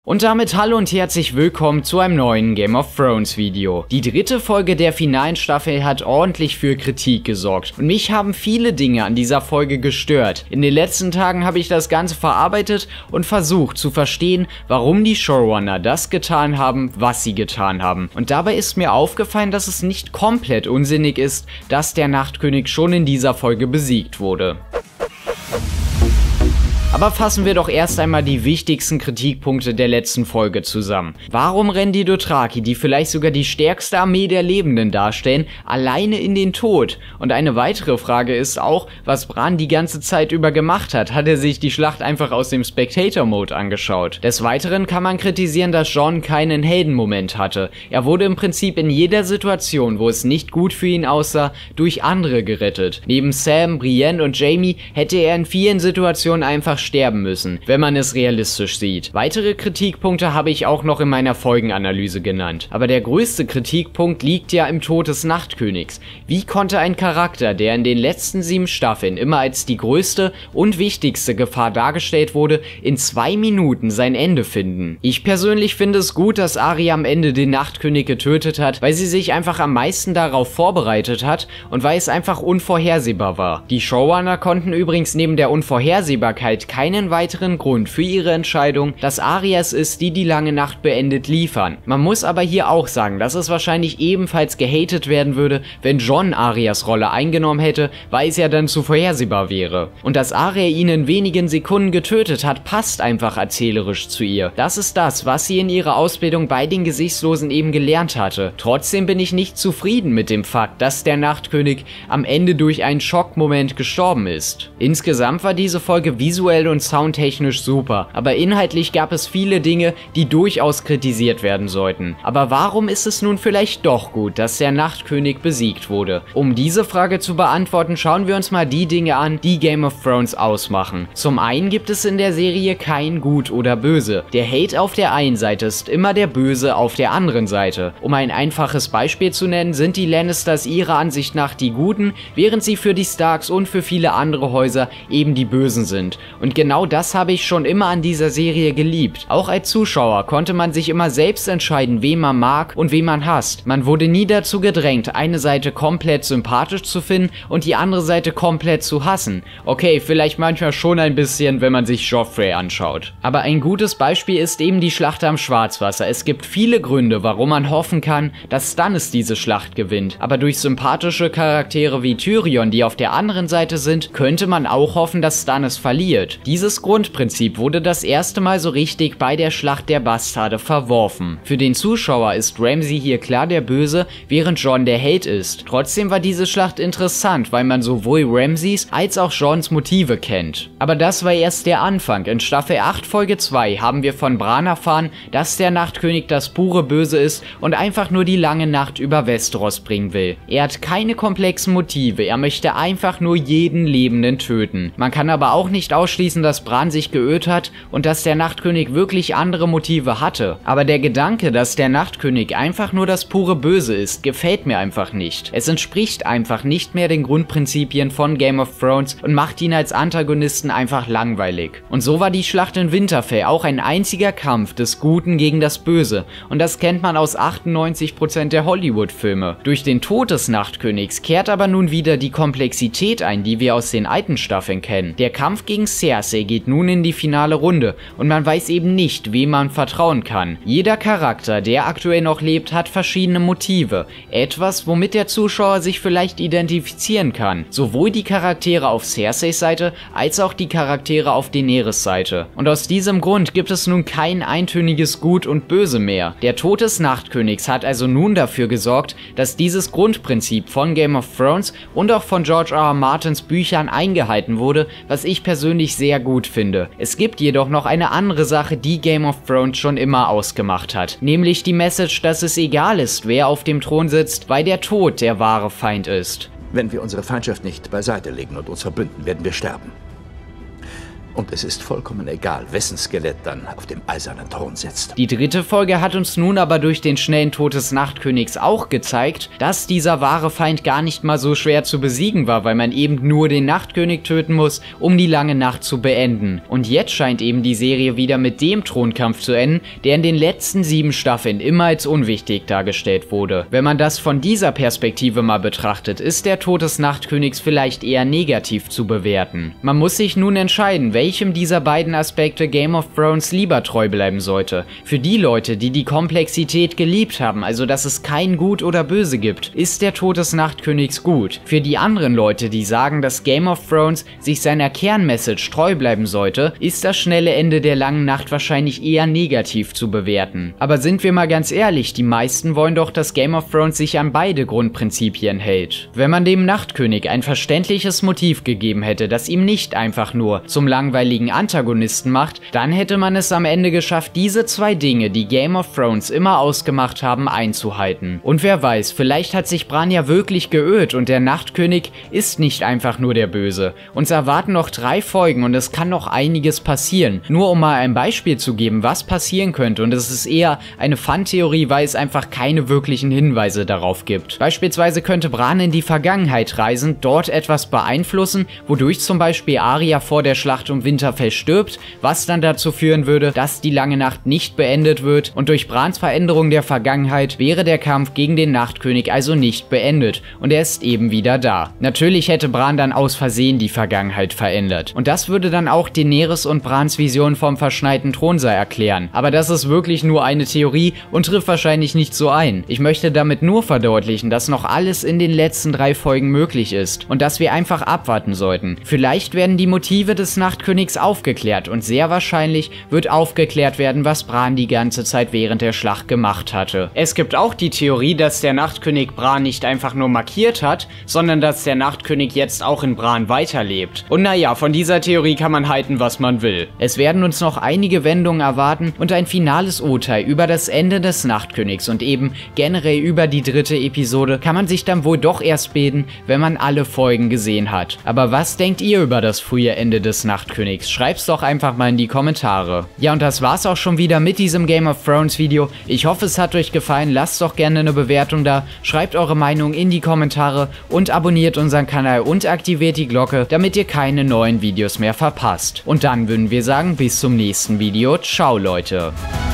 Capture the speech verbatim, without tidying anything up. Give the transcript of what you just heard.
Und damit hallo und herzlich willkommen zu einem neuen Game of Thrones Video. Die dritte Folge der finalen Staffel hat ordentlich für Kritik gesorgt und mich haben viele Dinge an dieser Folge gestört. In den letzten Tagen habe ich das Ganze verarbeitet und versucht zu verstehen, warum die Showrunner das getan haben, was sie getan haben. Und dabei ist mir aufgefallen, dass es nicht komplett unsinnig ist, dass der Nachtkönig schon in dieser Folge besiegt wurde. Aber fassen wir doch erst einmal die wichtigsten Kritikpunkte der letzten Folge zusammen. Warum rennen die Dothraki, die vielleicht sogar die stärkste Armee der Lebenden darstellen, alleine in den Tod? Und eine weitere Frage ist auch, was Bran die ganze Zeit über gemacht hat. Hat er sich die Schlacht einfach aus dem Spectator-Mode angeschaut? Des Weiteren kann man kritisieren, dass Jon keinen Heldenmoment hatte. Er wurde im Prinzip in jeder Situation, wo es nicht gut für ihn aussah, durch andere gerettet. Neben Sam, Brienne und Jaime hätte er in vielen Situationen einfach sterben müssen, wenn man es realistisch sieht. Weitere Kritikpunkte habe ich auch noch in meiner Folgenanalyse genannt. Aber der größte Kritikpunkt liegt ja im Tod des Nachtkönigs. Wie konnte ein Charakter, der in den letzten sieben Staffeln immer als die größte und wichtigste Gefahr dargestellt wurde, in zwei Minuten sein Ende finden? Ich persönlich finde es gut, dass Arya am Ende den Nachtkönig getötet hat, weil sie sich einfach am meisten darauf vorbereitet hat und weil es einfach unvorhersehbar war. Die Showrunner konnten übrigens neben der Unvorhersehbarkeit keinen weiteren Grund für ihre Entscheidung, dass Arya es ist, die die lange Nacht beendet, liefern. Man muss aber hier auch sagen, dass es wahrscheinlich ebenfalls gehatet werden würde, wenn Jon Aryas Rolle eingenommen hätte, weil es ja dann zu vorhersehbar wäre. Und dass Arya ihn in wenigen Sekunden getötet hat, passt einfach erzählerisch zu ihr. Das ist das, was sie in ihrer Ausbildung bei den Gesichtslosen eben gelernt hatte. Trotzdem bin ich nicht zufrieden mit dem Fakt, dass der Nachtkönig am Ende durch einen Schockmoment gestorben ist. Insgesamt war diese Folge visuell und soundtechnisch super, aber inhaltlich gab es viele Dinge, die durchaus kritisiert werden sollten. Aber warum ist es nun vielleicht doch gut, dass der Nachtkönig besiegt wurde? Um diese Frage zu beantworten, schauen wir uns mal die Dinge an, die Game of Thrones ausmachen. Zum einen gibt es in der Serie kein Gut oder Böse. Der Hate auf der einen Seite ist immer der Böse auf der anderen Seite. Um ein einfaches Beispiel zu nennen, sind die Lannisters ihrer Ansicht nach die Guten, während sie für die Starks und für viele andere Häuser eben die Bösen sind. Und genau das habe ich schon immer an dieser Serie geliebt. Auch als Zuschauer konnte man sich immer selbst entscheiden, wen man mag und wen man hasst. Man wurde nie dazu gedrängt, eine Seite komplett sympathisch zu finden und die andere Seite komplett zu hassen. Okay, vielleicht manchmal schon ein bisschen, wenn man sich Joffrey anschaut. Aber ein gutes Beispiel ist eben die Schlacht am Schwarzwasser. Es gibt viele Gründe, warum man hoffen kann, dass Stannis diese Schlacht gewinnt. Aber durch sympathische Charaktere wie Tyrion, die auf der anderen Seite sind, könnte man auch hoffen, dass Stannis verliert. Dieses Grundprinzip wurde das erste Mal so richtig bei der Schlacht der Bastarde verworfen. Für den Zuschauer ist Ramsay hier klar der Böse, während Jon der Held ist. Trotzdem war diese Schlacht interessant, weil man sowohl Ramsays als auch Jons Motive kennt. Aber das war erst der Anfang. In Staffel acht Folge zwei haben wir von Bran erfahren, dass der Nachtkönig das pure Böse ist und einfach nur die lange Nacht über Westeros bringen will. Er hat keine komplexen Motive, er möchte einfach nur jeden Lebenden töten. Man kann aber auch nicht ausschließen, dass Bran sich geirrt hat und dass der Nachtkönig wirklich andere Motive hatte. Aber der Gedanke, dass der Nachtkönig einfach nur das pure Böse ist, gefällt mir einfach nicht. Es entspricht einfach nicht mehr den Grundprinzipien von Game of Thrones und macht ihn als Antagonisten einfach langweilig. Und so war die Schlacht in Winterfell auch ein einziger Kampf des Guten gegen das Böse. Und das kennt man aus achtundneunzig Prozent der Hollywood-Filme. Durch den Tod des Nachtkönigs kehrt aber nun wieder die Komplexität ein, die wir aus den alten Staffeln kennen. Der Kampf gegen Cersei geht nun in die finale Runde und man weiß eben nicht, wem man vertrauen kann. Jeder Charakter, der aktuell noch lebt, hat verschiedene Motive. Etwas, womit der Zuschauer sich vielleicht identifizieren kann. Sowohl die Charaktere auf Cerseis Seite, als auch die Charaktere auf Daenerys Seite. Und aus diesem Grund gibt es nun kein eintöniges Gut und Böse mehr. Der Tod des Nachtkönigs hat also nun dafür gesorgt, dass dieses Grundprinzip von Game of Thrones und auch von George R. R. Martins Büchern eingehalten wurde, was ich persönlich sehr gut finde. Es gibt jedoch noch eine andere Sache, die Game of Thrones schon immer ausgemacht hat. Nämlich die Message, dass es egal ist, wer auf dem Thron sitzt, weil der Tod der wahre Feind ist. Wenn wir unsere Feindschaft nicht beiseite legen und uns verbünden, werden wir sterben. Und es ist vollkommen egal, wessen Skelett dann auf dem eisernen Thron sitzt. Die dritte Folge hat uns nun aber durch den schnellen Tod des Nachtkönigs auch gezeigt, dass dieser wahre Feind gar nicht mal so schwer zu besiegen war, weil man eben nur den Nachtkönig töten muss, um die lange Nacht zu beenden. Und jetzt scheint eben die Serie wieder mit dem Thronkampf zu enden, der in den letzten sieben Staffeln immer als unwichtig dargestellt wurde. Wenn man das von dieser Perspektive mal betrachtet, ist der Tod des Nachtkönigs vielleicht eher negativ zu bewerten. Man muss sich nun entscheiden, welchem dieser beiden Aspekte Game of Thrones lieber treu bleiben sollte. Für die Leute, die die Komplexität geliebt haben, also dass es kein Gut oder Böse gibt, ist der Tod des Nachtkönigs gut. Für die anderen Leute, die sagen, dass Game of Thrones sich seiner Kernmessage treu bleiben sollte, ist das schnelle Ende der langen Nacht wahrscheinlich eher negativ zu bewerten. Aber sind wir mal ganz ehrlich, die meisten wollen doch, dass Game of Thrones sich an beide Grundprinzipien hält. Wenn man dem Nachtkönig ein verständliches Motiv gegeben hätte, das ihm nicht einfach nur zum langweiligen Antagonisten macht, dann hätte man es am Ende geschafft, diese zwei Dinge, die Game of Thrones immer ausgemacht haben, einzuhalten. Und wer weiß, vielleicht hat sich Bran ja wirklich geirrt und der Nachtkönig ist nicht einfach nur der Böse. Uns erwarten noch drei Folgen und es kann noch einiges passieren. Nur um mal ein Beispiel zu geben, was passieren könnte, und es ist eher eine Fun-Theorie, weil es einfach keine wirklichen Hinweise darauf gibt. Beispielsweise könnte Bran in die Vergangenheit reisen, dort etwas beeinflussen, wodurch zum Beispiel Arya vor der Schlacht um Winterfell stirbt, was dann dazu führen würde, dass die lange Nacht nicht beendet wird, und durch Brans Veränderung der Vergangenheit wäre der Kampf gegen den Nachtkönig also nicht beendet und er ist eben wieder da. Natürlich hätte Bran dann aus Versehen die Vergangenheit verändert und das würde dann auch Daenerys und Brans Vision vom verschneiten Thronsaal erklären, aber das ist wirklich nur eine Theorie und trifft wahrscheinlich nicht so ein. Ich möchte damit nur verdeutlichen, dass noch alles in den letzten drei Folgen möglich ist und dass wir einfach abwarten sollten. Vielleicht werden die Motive des Nachtkönigs aufgeklärt und sehr wahrscheinlich wird aufgeklärt werden, was Bran die ganze Zeit während der Schlacht gemacht hatte. Es gibt auch die Theorie, dass der Nachtkönig Bran nicht einfach nur markiert hat, sondern dass der Nachtkönig jetzt auch in Bran weiterlebt. Und naja, von dieser Theorie kann man halten, was man will. Es werden uns noch einige Wendungen erwarten und ein finales Urteil über das Ende des Nachtkönigs und eben generell über die dritte Episode kann man sich dann wohl doch erst bilden, wenn man alle Folgen gesehen hat. Aber was denkt ihr über das frühe Ende des Nachtkönigs? Schreibt's doch einfach mal in die Kommentare. Ja, und das war's auch schon wieder mit diesem Game of Thrones Video. Ich hoffe, es hat euch gefallen. Lasst doch gerne eine Bewertung da, schreibt eure Meinung in die Kommentare und abonniert unseren Kanal und aktiviert die Glocke, damit ihr keine neuen Videos mehr verpasst. Und dann würden wir sagen, bis zum nächsten Video. Ciao, Leute.